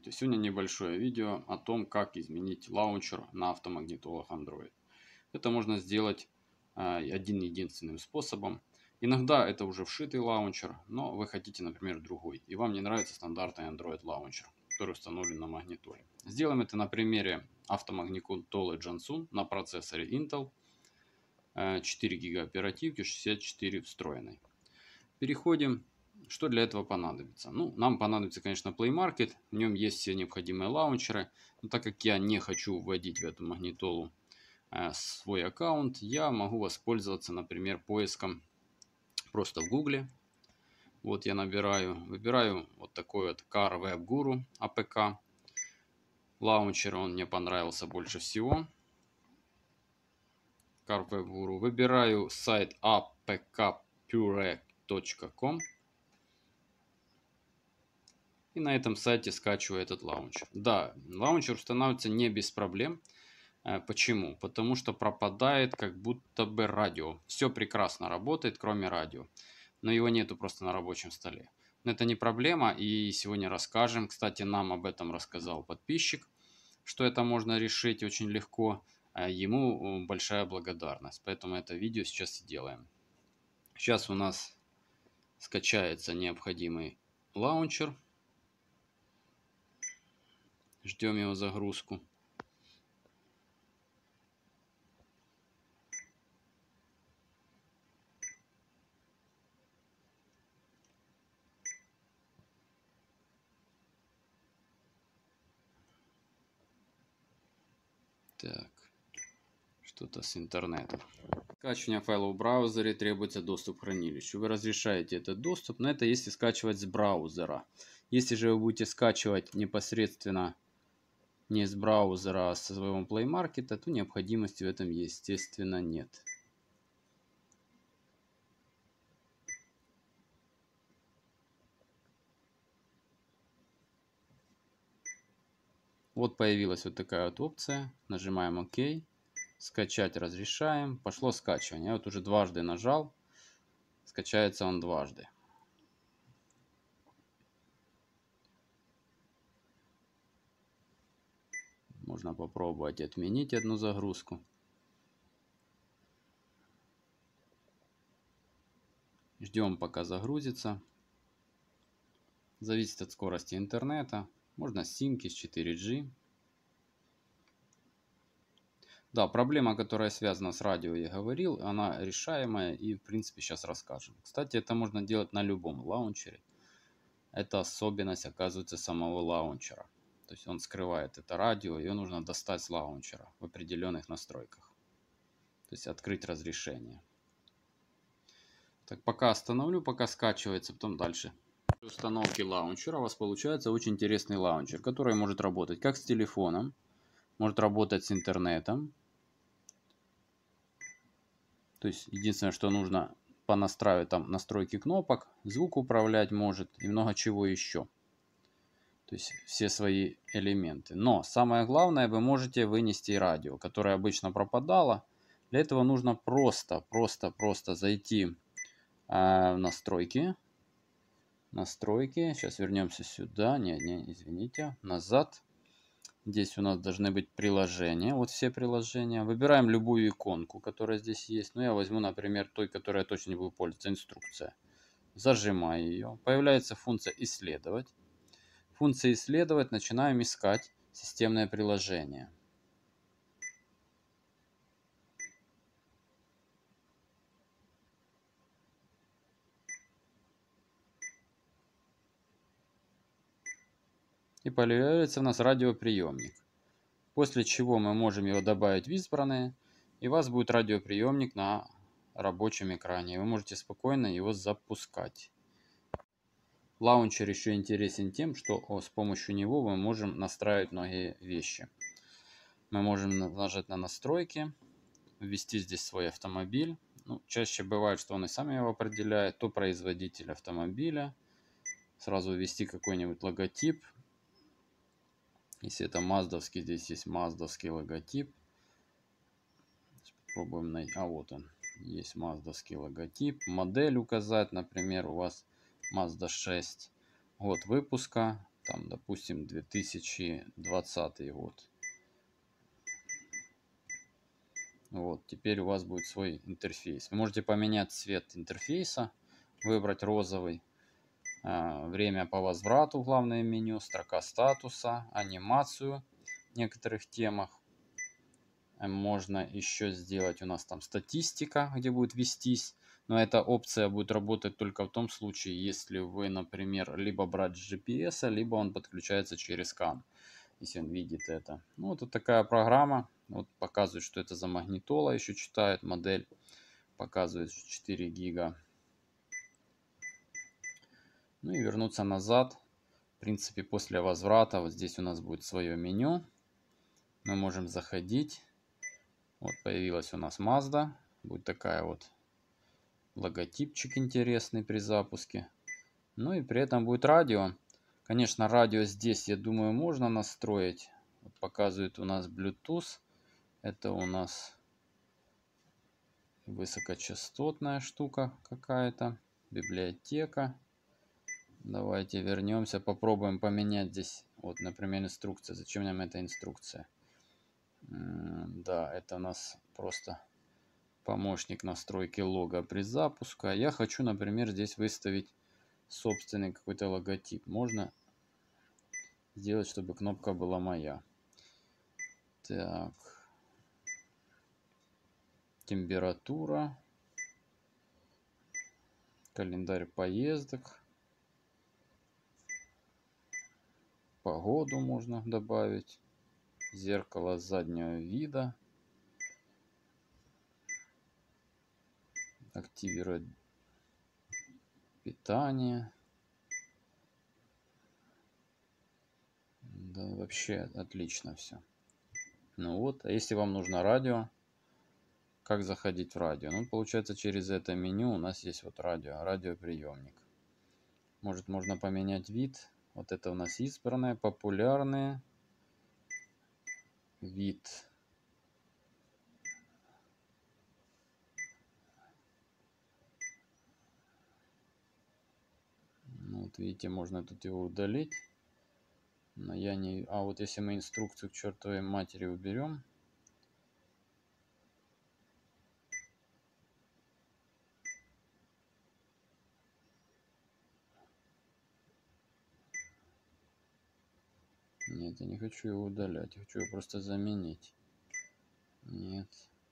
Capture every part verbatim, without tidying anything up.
Здравствуйте! Сегодня небольшое видео о том, как изменить лаунчер на автомагнитолах Android. Это можно сделать э, один единственным способом. Иногда это уже вшитый лаунчер, но вы хотите, например, другой. И вам не нравится стандартный Android лаунчер, который установлен на магнитоле. Сделаем это на примере автомагнитолы Jansun на процессоре Intel. э, четыре гига оперативки, шестьдесят четыре встроенной. Переходим. Что для этого понадобится? Ну, нам понадобится, конечно, Play Market. В нем есть все необходимые лаунчеры. Но так как я не хочу вводить в эту магнитолу э, свой аккаунт, я могу воспользоваться, например, поиском просто в Гугле. Вот я набираю, выбираю вот такой вот Car Web Guru эй пи кей. Лаунчер, он мне понравился больше всего. Car Web Guru. Выбираю сайт эй пи кей pure точка ком. И на этом сайте скачиваю этот лаунчер. Да, лаунчер устанавливается не без проблем. Почему? Потому что пропадает как будто бы радио. Все прекрасно работает, кроме радио. Но его нету просто на рабочем столе. Но это не проблема, и сегодня расскажем. Кстати, нам об этом рассказал подписчик, что это можно решить очень легко. Ему большая благодарность. Поэтому это видео сейчас и делаем. Сейчас у нас скачается необходимый лаунчер. Ждем его загрузку. Так, что-то с интернетом. Скачивание файла в браузере, требуется доступ к хранилищу. Вы разрешаете этот доступ, но это если скачивать с браузера. Если же вы будете скачивать непосредственно не с браузера, а со своего Play Market, то необходимости в этом, естественно, нет. Вот появилась вот такая вот опция. Нажимаем ОК. Скачать разрешаем. Пошло скачивание. Я вот уже дважды нажал. Скачается он дважды. Можно попробовать отменить одну загрузку. Ждем, пока загрузится. Зависит от скорости интернета. Можно с симки, с четыре джи. Да, проблема, которая связана с радио, я говорил, она решаемая, и в принципе сейчас расскажем. Кстати, это можно делать на любом лаунчере. Это особенность, оказывается, самого лаунчера. То есть он скрывает это радио, ее нужно достать с лаунчера в определенных настройках. То есть открыть разрешение. Так, пока остановлю, пока скачивается, потом дальше. При установке лаунчера у вас получается очень интересный лаунчер, который может работать как с телефоном, может работать с интернетом. То есть единственное, что нужно понастраивать там настройки кнопок, звук управлять может и много чего еще. То есть все свои элементы. Но самое главное, вы можете вынести радио, которое обычно пропадало. Для этого нужно просто, просто, просто зайти э, в настройки. Настройки. Сейчас вернемся сюда. Не, не, извините. Назад. Здесь у нас должны быть приложения. Вот все приложения. Выбираем любую иконку, которая здесь есть. Ну, я возьму, например, той, которой я точно не буду пользоваться. Инструкция. Зажимаю ее. Появляется функция «Исследовать». Функция «Исследовать». Начинаем искать системное приложение. И появляется у нас радиоприемник. После чего мы можем его добавить в избранные. И у вас будет радиоприемник на рабочем экране. Вы можете спокойно его запускать. Лаунчер еще интересен тем, что о, с помощью него мы можем настраивать многие вещи. Мы можем нажать на настройки, ввести здесь свой автомобиль. Ну, чаще бывает, что он и сам его определяет, то производитель автомобиля. Сразу ввести какой-нибудь логотип. Если это маздовский, здесь есть маздовский логотип. Попробуем найти. А вот он. Есть маздовский логотип. Модель указать, например, у вас Mazda шесть. Год выпуска. Там, допустим, две тысячи двадцатый год. Вот, теперь у вас будет свой интерфейс. Вы можете поменять цвет интерфейса, выбрать розовый, время по возврату в главное меню, строка статуса, анимацию в некоторых темах. Можно еще сделать у нас там статистика, где будет вестись. Но эта опция будет работать только в том случае, если вы, например, либо брать с джи пи эс, либо он подключается через кан, если он видит это. Ну, вот такая программа. Вот показывает, что это за магнитола. Еще читает модель. Показывает четыре гига. Ну и вернуться назад. В принципе, после возврата вот здесь у нас будет свое меню. Мы можем заходить. Вот появилась у нас Mazda. Будет такая вот логотипчик интересный при запуске. Ну и при этом будет радио. Конечно, радио здесь, я думаю, можно настроить. Вот показывает у нас Bluetooth. Это у нас высокочастотная штука какая-то. Библиотека. Давайте вернемся, попробуем поменять здесь. Вот, например, инструкция. Зачем нам эта инструкция? Да, это у нас просто помощник настройки лога при запуске. Я хочу, например, здесь выставить собственный какой-то логотип. Можно сделать, чтобы кнопка была моя. Так. Температура. Календарь поездок. Погоду можно добавить. Зеркало заднего вида. Активировать питание. Да, вообще отлично все. Ну вот, а если вам нужно радио, как заходить в радио? Ну, получается, через это меню у нас есть вот радио, радиоприемник. Может, можно поменять вид. Вот это у нас избранное, популярное. Вид. Ну, вот видите, можно тут его удалить. Но я не... А вот если мы инструкцию к чертовой матери уберем. Нет, я не хочу его удалять. Я хочу его просто заменить. Нет.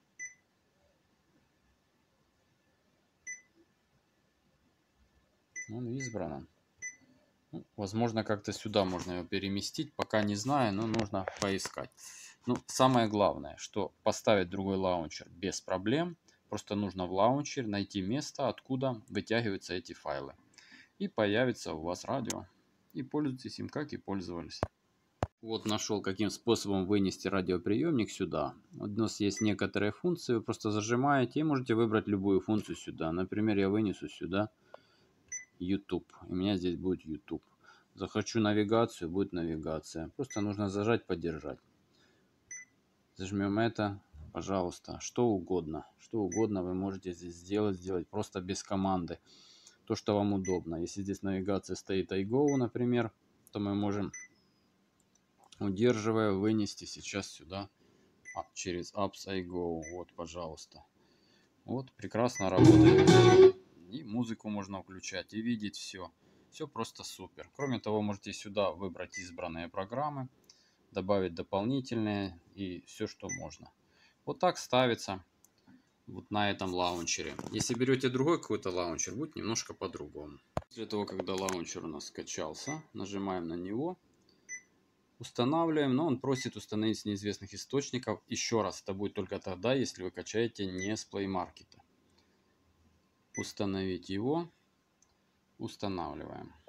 Он избран. Ну, возможно, как-то сюда можно его переместить. Пока не знаю, но нужно поискать. Ну, самое главное, что поставить другой лаунчер без проблем. Просто нужно в лаунчере найти место, откуда вытягиваются эти файлы. И появится у вас радио. И пользуйтесь им, как и пользовались. Вот нашел, каким способом вынести радиоприемник сюда. У нас есть некоторые функции. Вы просто зажимаете и можете выбрать любую функцию сюда. Например, я вынесу сюда YouTube. У меня здесь будет YouTube. Захочу навигацию, будет навигация. Просто нужно зажать, поддержать. Зажмем это, пожалуйста. Что угодно. Что угодно вы можете здесь сделать. Сделать просто без команды. То, что вам удобно. Если здесь навигация стоит iGo, например, то мы можем, удерживая, вынести сейчас сюда через Apps iGo. Вот, пожалуйста. Вот, прекрасно работает. И музыку можно включать, и видеть все. Все просто супер. Кроме того, можете сюда выбрать избранные программы, добавить дополнительные и все, что можно. Вот так ставится вот на этом лаунчере. Если берете другой какой-то лаунчер, будет немножко по-другому. После того, когда лаунчер у нас скачался, нажимаем на него, устанавливаем, но он просит установить с неизвестных источников. Еще раз, это будет только тогда, если вы качаете не с Play Market. Установить его. Устанавливаем.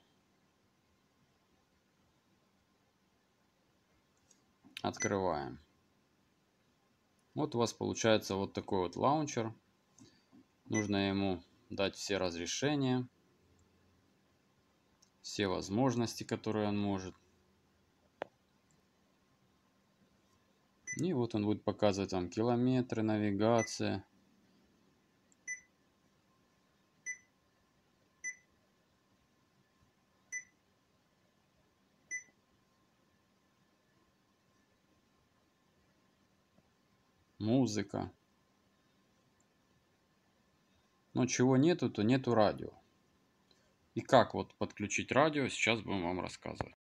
Открываем. Вот у вас получается вот такой вот лаунчер. Нужно ему дать все разрешения, все возможности, которые он может. И вот он будет показывать вам километры, навигация. музыка. Но чего нету, то нету радио. И как вот подключить радио, сейчас будем вам рассказывать.